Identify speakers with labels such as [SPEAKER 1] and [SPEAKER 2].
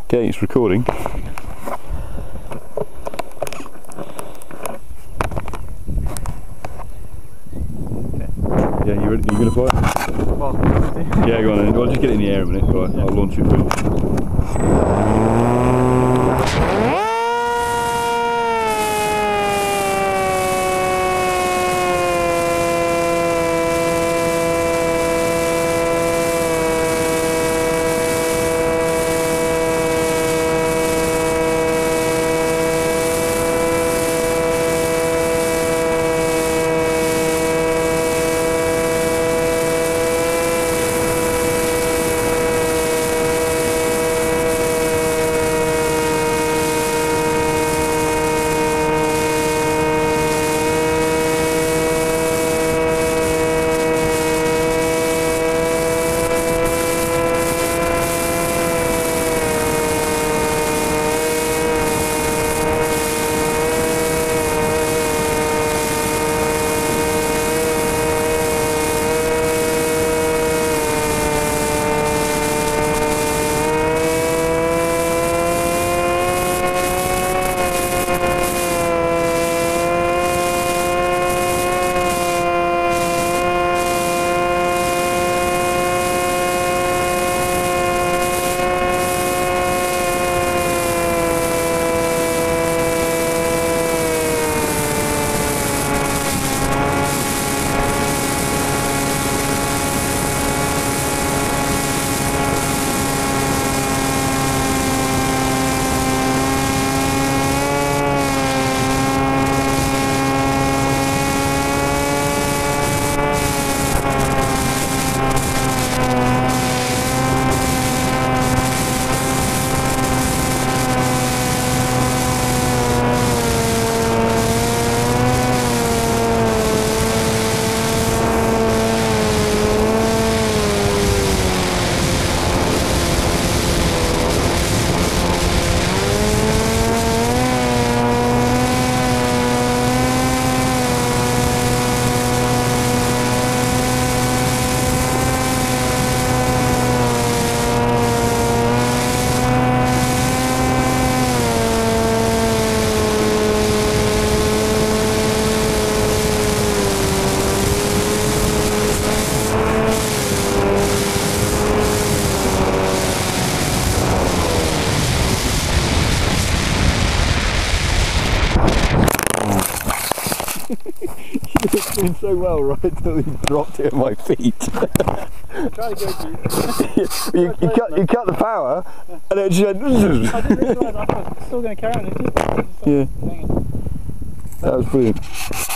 [SPEAKER 1] Okay, it's recording. Yeah, you gonna fly it?
[SPEAKER 2] Well,
[SPEAKER 1] Yeah, go on then. I'll just get it in the air a minute, so I'll launch it for you. It's doing so well right until you dropped it at my feet.
[SPEAKER 2] try to go
[SPEAKER 1] you cut the power and it just went.
[SPEAKER 2] I didn't realise I was still going to carry on. It just
[SPEAKER 1] Yeah, that was brilliant.